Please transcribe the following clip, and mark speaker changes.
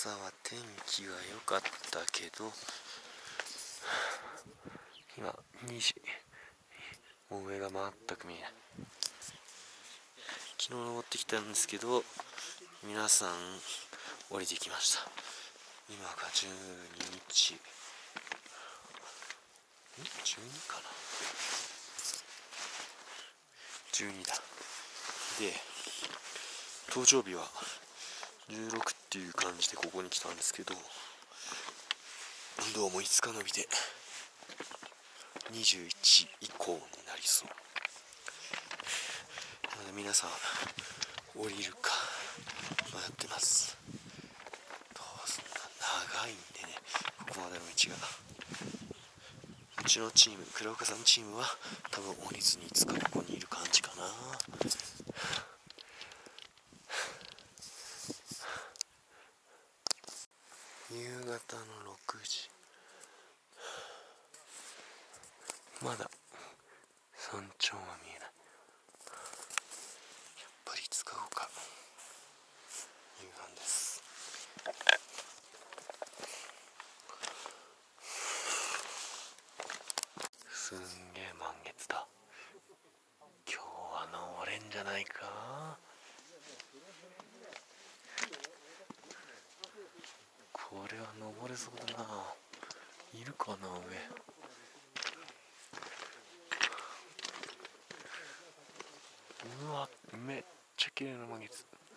Speaker 1: 朝は天気が良かったけど、今2時、もう上が全く見えない。昨日登ってきたんですけど、皆さん降りてきました。今が12日、12かな、12だ。で、登頂日は16っていう感じでここに来たんですけど、どうも5日伸びて21以降になりそうなので、皆さん降りるか迷ってます。どうすんだ、長いんでね、ここまでの道が。うちのチーム、倉岡さんチームは多分降りずにいつかここにいる感じかな。夕方の6時、まだ山頂は見えない。やっぱり使おうか。夕飯です。すんげえ満月だ。今日は登れんじゃないか。これは登れそうだな。いるかな、上。うわ、めっちゃ綺麗な満月。